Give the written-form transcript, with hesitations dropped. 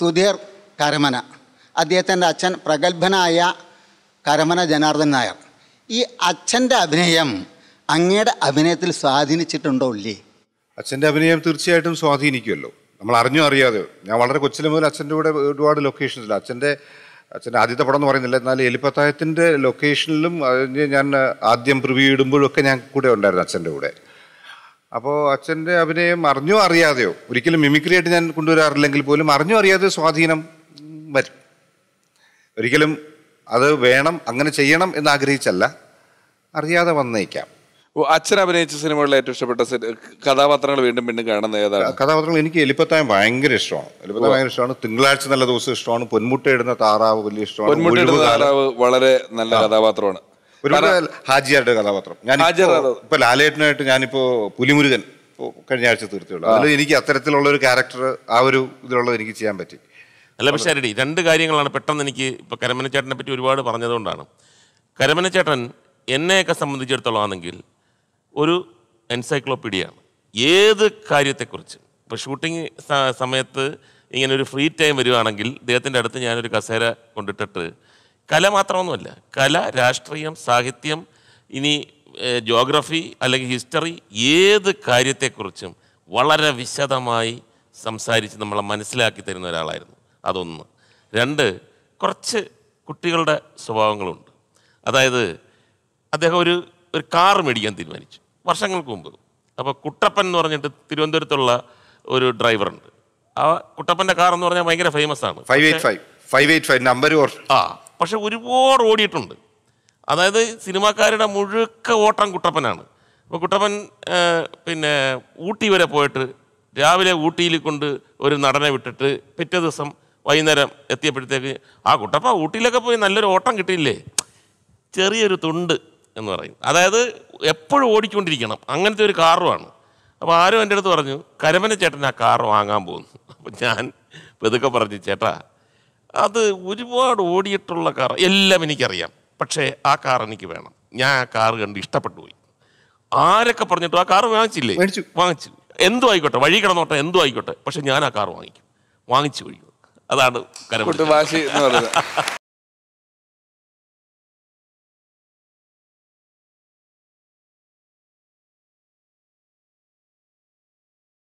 സുധീർ കരമന, അദ്ദേഹത്തിൻ്റെ അച്ഛൻ പ്രഗത്ഭനായ കരമന ജനാർദ്ദനൻ നായർ. ഈ അച്ഛൻ്റെ അഭിനയം അങ്ങയുടെ അഭിനയത്തിൽ സ്വാധീനിച്ചിട്ടുണ്ടോ ഇല്ലേ? അച്ഛൻ്റെ അഭിനയം തീർച്ചയായിട്ടും സ്വാധീനിക്കുമല്ലോ. നമ്മൾ അറിഞ്ഞോ അറിയാതെയോ. ഞാൻ വളരെ കൊച്ചിലെ മുതൽ അച്ഛൻ്റെ കൂടെ ഒരുപാട് ലൊക്കേഷൻസിൽ അച്ഛൻ്റെ ആദ്യത്തെ പടം എന്ന് പറയുന്നില്ല, എന്നാൽ എലിപ്പത്തായത്തിൻ്റെ ലൊക്കേഷനിലും ഞാൻ ആദ്യം പ്രിവ്യൂ ഇടുമ്പോഴൊക്കെ ഞാൻ കൂടെ ഉണ്ടായിരുന്നു അച്ഛൻ്റെ കൂടെ. അപ്പോൾ അച്ഛൻ്റെ അഭിനയം അറിഞ്ഞോ അറിയാതെയോ, ഒരിക്കലും മിമിക്രി ആയിട്ട് ഞാൻ കൊണ്ടുവരാറില്ലെങ്കിൽ പോലും അറിഞ്ഞോ അറിയാതെയോ സ്വാധീനം വരും. ഒരിക്കലും അത് വേണം അങ്ങനെ ചെയ്യണം എന്നാഗ്രഹിച്ചല്ല, അറിയാതെ വന്നേക്കാം. അച്ഛൻ അഭിനയിച്ച സിനിമകളിൽ ഏറ്റവും ഇഷ്ടപ്പെട്ട കഥാപാത്രങ്ങൾ വീണ്ടും വീണ്ടും കാണുന്ന ഏതാണ്? കഥാപാത്രങ്ങൾ എനിക്ക് എലിപ്പത്തായം ഭയങ്കര ഇഷ്ടമാണ്. എലിപ്പത്തായം ഭയങ്കര ഇഷ്ടമാണ്. തിങ്കളാഴ്ച നല്ല ദിവസം ഇഷ്ടമാണ്. പൊന്മുട്ടയിടുന്ന താറാവ് വലിയ ഇഷ്ടമാണ്. പൊന്മുട്ടയിടുന്ന താറാവ് വളരെ നല്ല കഥാപാത്രമാണ്. ഒരുപാട് ഹാജിയാരുടെ കഥാപാത്രം. ഞാൻ ഇപ്പൊ ലാലേട്ടനായിട്ട് ഞാനിപ്പോ പുലിമുരുകൻ കഴിഞ്ഞ ആഴ്ച തീർത്തുള്ളൂ. അതിൽ എനിക്ക് അത്തരത്തിലുള്ള ഒരു ക്യാരക്ടർ ആ ഒരു ഇതിലുള്ളത് എനിക്ക് ചെയ്യാൻ പറ്റി. അല്ല, പക്ഷേ അരടി രണ്ട് കാര്യങ്ങളാണ് പെട്ടെന്ന് എനിക്ക് ഇപ്പോൾ കരമന ചേട്ടനെ പറ്റി ഒരുപാട് പറഞ്ഞതുകൊണ്ടാണ്. കരമന ചേട്ടൻ എന്നെയൊക്കെ സംബന്ധിച്ചിടത്തോളം ആണെങ്കിൽ ഒരു എൻസൈക്ലോപീഡിയയാണ് ഏത് കാര്യത്തെക്കുറിച്ച്. ഇപ്പോൾ ഷൂട്ടിങ് സമയത്ത് ഇങ്ങനെ ഒരു ഫ്രീ ടൈം വരുവാണെങ്കിൽ ഇദ്ദേഹത്തിൻ്റെ അടുത്ത് ഞാനൊരു കസേര കൊണ്ടിട്ടിട്ട് കല മാത്രമൊന്നുമല്ല, കല, രാഷ്ട്രീയം, സാഹിത്യം, ഇനി ജോഗ്രഫി അല്ലെങ്കിൽ ഹിസ്റ്ററി, ഏത് കാര്യത്തെക്കുറിച്ചും വളരെ വിശദമായി സംസാരിച്ച് നമ്മളെ മനസ്സിലാക്കി തരുന്ന ഒരാളായിരുന്നു. അതൊന്ന്. രണ്ട്, കുറച്ച് കുട്ടികളുടെ സ്വഭാവങ്ങളുണ്ട്. അതായത് അദ്ദേഹം ഒരു കാർ മേടിക്കാൻ തീരുമാനിച്ചു വർഷങ്ങൾക്ക് മുമ്പ്. അപ്പോൾ കുട്ടപ്പൻ എന്ന് പറഞ്ഞിട്ട് തിരുവനന്തപുരത്തുള്ള ഒരു ഡ്രൈവറുണ്ട്. ആ കുട്ടപ്പൻ്റെ കാർ എന്ന് പറഞ്ഞാൽ ഭയങ്കര ഫേമസ് ആണ്. 585 നമ്പർ. പക്ഷെ ഒരുപാട് ഓടിയിട്ടുണ്ട്. അതായത് സിനിമാക്കാരുടെ മുഴുക്ക ഓട്ടം കുട്ടപ്പനാണ്. അപ്പോൾ കുട്ടപ്പൻ പിന്നെ ഊട്ടി വരെ പോയിട്ട് രാവിലെ ഊട്ടിയിൽ കൊണ്ട് ഒരു നടനെ വിട്ടിട്ട് പിറ്റേ ദിവസം വൈകുന്നേരം എത്തിയപ്പോഴത്തേക്ക് ആ കുട്ടപ്പ ഊട്ടിയിലൊക്കെ പോയി നല്ലൊരു ഓട്ടം കിട്ടിയില്ലേ, ചെറിയൊരു തുണ്ട് എന്ന് പറയും. അതായത് എപ്പോഴും ഓടിക്കൊണ്ടിരിക്കണം, അങ്ങനത്തെ ഒരു കാറുമാണ്. അപ്പോൾ ആരും എൻ്റെ അടുത്ത് പറഞ്ഞു കരമന ചേട്ടൻ ആ കാർ വാങ്ങാൻ പോകുന്നു. അപ്പം ഞാൻ പതുക്കെ പറഞ്ഞു, ചേട്ടാ അത് ഒരുപാട് ഓടിയിട്ടുള്ള കാർ, എല്ലാം എനിക്കറിയാം, പക്ഷേ ആ കാർ എനിക്ക് വേണം. ഞാൻ ആ കാർ കണ്ട് ഇഷ്ടപ്പെട്ടു പോയി. ആരൊക്കെ പറഞ്ഞിട്ടും ആ കാർ വാങ്ങിച്ചില്ലേ? വാങ്ങിച്ചു. എന്തു ആയിക്കോട്ടെ, വഴി കിടന്നോട്ടെ, എന്തു ആയിക്കോട്ടെ, പക്ഷെ ഞാൻ ആ കാർ വാങ്ങിച്ചു കഴിയും. അതാണ് കരമന.